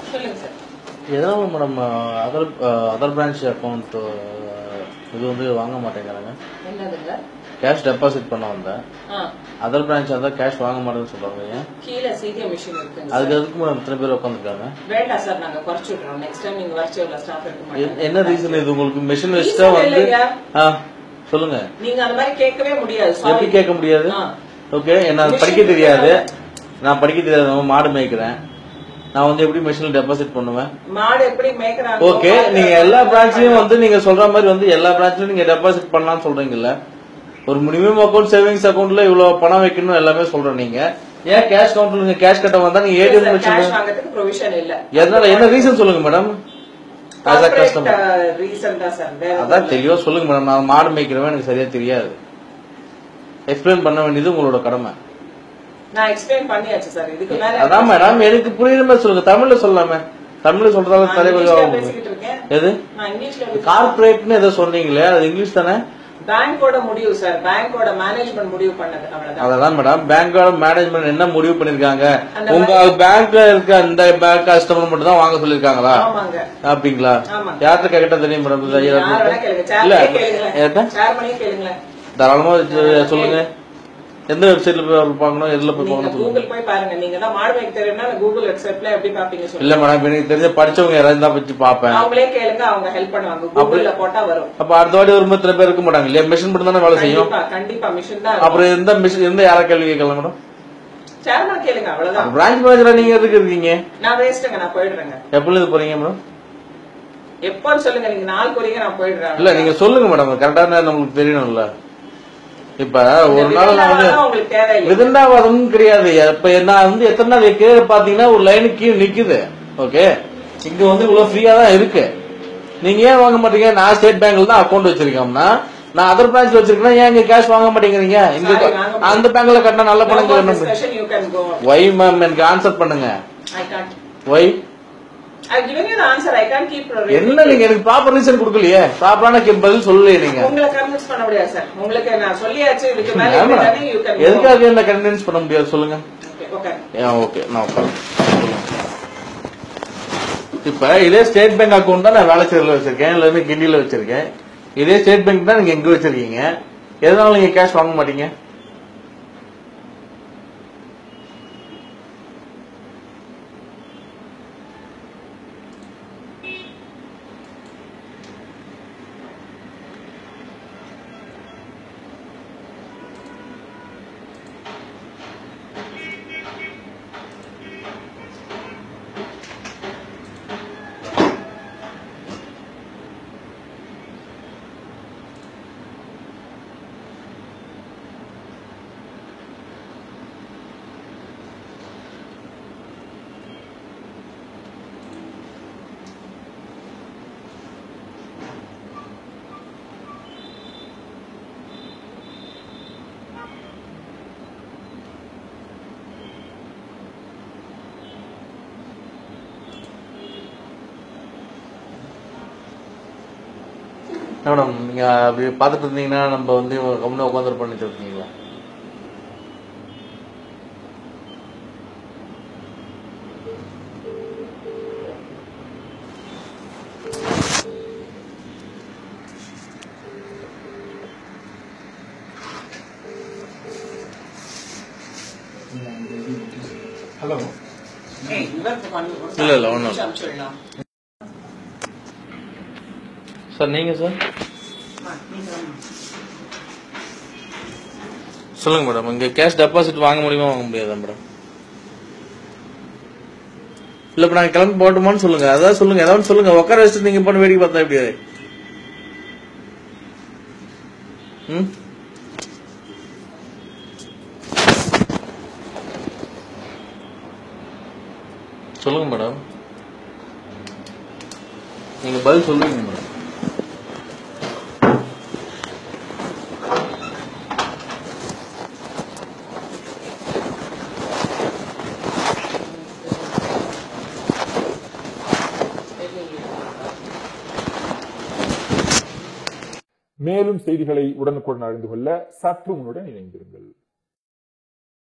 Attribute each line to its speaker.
Speaker 1: சொல்லுங்க சார்.
Speaker 2: எதனால madam other branch account இது வந்து வாங்க மாட்டேங்கிறாங்க?
Speaker 1: என்னதுங்க?
Speaker 2: கேஷ் டெபாசிட் பண்ண வந்தேன். அதர் பிரான்ச் அதான் கேஷ் வாங்க மாட்டேன்னு சொல்றாங்க. ஏன்?
Speaker 1: கீழே சிடிஎம் மிஷின் இருக்குங்க.
Speaker 2: அதுக்கு மேடம் இத்தனை பேர் உட்காந்துருக்காங்க.
Speaker 1: வேண்டாம் சார், நாங்க குறைச்சு விடுறோம். நெக்ஸ்ட் டைம் நீங்க வர்ச்சுவல் ஸ்டாஃப் இருக்க மாட்டீங்க.
Speaker 2: என்ன ரீசன் இது? உங்களுக்கு மிஷின் வச்சுட்டா வந்து சொல்லுங்க.
Speaker 1: நீங்க அந்த மாதிரி கேட்கவே முடியாது.
Speaker 2: எப்படி கேட்க முடியாது? ஓகே, என்ன படிக்க தெரியாது. நான் படிக்க தெரியாத மாடு மேய்க்கிறேன். நான் வந்து எப்படி மிஷின்ல டெபாசிட் பண்ணுவேன்?
Speaker 1: மாடு எப்படி மேய்க்கிறாங்க?
Speaker 2: ஓகே, நீங்க எல்லா பிரான்ச்லயும் வந்து நீங்க சொல்ற மாதிரி வந்து எல்லா பிரான்ச்லயும் நீங்க டெபாசிட் பண்ணலாம்னு சொல்றீங்கல்ல. ஒரு மினிமம் அக்கௌண்ட் சேவிங்ஸ் அக்கௌண்ட்ல இவ்வளவு பணம் வைக்கணும் எல்லாமே சொல்றேன். நீங்க ஏன் கேஷ் கவுண்டர்ல நீங்க கேஷ் கட்ட வந்தா நீங்க ஏடிஎம்
Speaker 1: கேஷ் வாங்குறதுக்கு ப்ரொவிஷன் இல்ல.
Speaker 2: எதனால? என்ன ரீசன் சொல்லுங்க madam. As a customer
Speaker 1: reason தான் சார்.
Speaker 2: அதான் தெரியும், சொல்லுங்க மேடம். நான் மாடு மேய்க்கிறவன், எனக்கு சரியா தெரியாது. எக்ஸ்பிளைன் பண்ண வேண்டியது உங்களோட கடமை.
Speaker 1: நான் எக்ஸ்பிளைன் பண்ணியாச்சு சார். இதுக்கு மேல
Speaker 2: அதான் மேடம், எனக்கு புரியுற மாதிரி சொல்லுங்க. தமிழ்ல சொல்லாம. தமிழ்ல சொல்றதால தலைவலியாகும். எது?
Speaker 1: நான் இங்கிலீஷ்ல
Speaker 2: கார்ப்பரேட்னு ஏதோ சொன்னீங்களே, அது இங்கிலீஷ் தானே?
Speaker 1: பேங்கோட முடிவு சார். பேங்கோட மேனேஜ்மெண்ட் முடிவு பண்ணது.
Speaker 2: அதான் மேடம், பேங்கோட மேனேஜ்மெண்ட் என்ன முடிவு பண்ணிருக்காங்க? உங்க பேங்க்ல இருக்க அந்த பேங்க் கஸ்டமர் மட்டும் தான் வாங்க சொல்லிருக்காங்களா? அப்படிங்களா? யார்கிட்ட கேட்டா தெரியும் மேடம்? இல்ல, தாராளமா சொல்லுங்க. எந்த வெப்சைட்ல போய் பார்க்கணும், எதுல போய் பார்க்கணும்?
Speaker 1: கூகுள் போய் பாருங்க. நீங்க தான் மாடு மேய்க்க தெரியும்னா கூகுள் வெப்சைட்ல எப்படி பாப்பீங்க சொல்லுங்க.
Speaker 2: இல்ல மேடம், எனக்கு தெரிஞ்ச படிச்சவங்க யாராவது தான் பத்தி பாப்பேன்.
Speaker 1: அவங்களே கேளுங்க, அவங்க ஹெல்ப் பண்ணுவாங்க. கூகுள்ல போட்டா வரும்.
Speaker 2: அப்ப அடுத்த வாட்டி ஒரு இத்தனை பேர் இருக்க மாட்டாங்க இல்லையா? மிஷின் மட்டும் தானே வேலை செய்யும்.
Speaker 1: கண்டிப்பா மிஷின் தான்.
Speaker 2: அப்புறம் எந்த மிஷின் எந்த யாரா கேள்வி கேட்கலாம் மேடம்?
Speaker 1: சேர்மன் கேளுங்க, அவ்வளவுதான்.
Speaker 2: பிரான்ச் மேனேஜரா நீங்க எதுக்கு இருக்கீங்க?
Speaker 1: நான் வேஸ்ட்ங்க, நான் போயிடுறேங்க.
Speaker 2: எப்பல இது போறீங்க மேடம்?
Speaker 1: எப்பன்னு சொல்லுங்க. நீங்க நாள் போறீங்க, நான் போயிடுறேன்.
Speaker 2: இல்ல, நீங்க சொல்லுங்க மேடம். கரெக்டான நமக்கு தெரியணும்ல. இப்ப ஒரு நாள் நான் வந்து விதண்டாவாதம் கிடையாது. இப்ப நான் வந்து எத்தனை நாள் கீழே பாத்தீங்கன்னா ஒரு லைனு கீழே நிக்குது. ஓகே, இங்க வந்து இவ்வளவு ஃப்ரீயா தான் இருக்கு. நீங்க ஏன் வாங்க மாட்டீங்க? நான் ஸ்டேட் பேங்க்ல தான் அக்கௌண்ட் வச்சிருக்கோம்னா, நான் அதர் பிரான்ச் வச்சிருக்கேன். ஏன் இங்க கேஷ் வாங்க மாட்டேங்கிறீங்க? இங்க அந்த பேங்க்ல கட்டினா நல்ல பணம் கிடைக்கும். வை மேம், எனக்கு ஆன்சர் பண்ணுங்க. வை என்ன? நீங்க எனக்கு ப்ராப்பர் ரீசன் கொடுக்கலையே, ப்ராப்பரான பதில் சொல்லலையே. நீங்க எதுக்காக என்ன கன்வின்ஸ் பண்ண முடியாது சொல்லுங்க. ஓகே, இப்ப இதே ஸ்டேட் பேங்க் அக்கௌண்ட் தான் நான் வேலைச்சேரியில வச்சிருக்கேன், எல்லாமே கிண்டியில வச்சிருக்கேன். இதே ஸ்டேட் பேங்க் தான் நீங்க எங்க வச்சிருக்கீங்க. எதனால நீங்க கேஷ் வாங்க மாட்டீங்க? மேடம், நீங்க அப்படி பாத்துட்டு இருந்தீங்கன்னா நம்ம வந்து கம்முன்னு உட்காந்து பண்ணிட்டு இருக்கீங்களா?
Speaker 3: ஹலோ.
Speaker 2: இல்ல ஒன்னும் சார். நீங்க சார் சொல்லுங்க மேடம். இங்க கேஷ் டெபாசிட் வாங்க முடியுமா வாங்க முடியாதா மேடம்? இல்ல, இப்ப நாங்க கிளம்பி போட்டோமான்னு சொல்லுங்க. அதான் சொல்லுங்க, ஏதாவது சொல்லுங்க. உட்கார வச்சுட்டு நீங்க பண்ண வேடிக்கை பார்த்தா எப்படி? சொல்லுங்க மேடம். நீங்க பதில் சொல்லுங்க மேடம்.
Speaker 3: மேலும் செய்திகளை உடனுக்குடன் அறிந்து கொள்ள சற்று உன்னுடன் இணைந்திருங்கள்.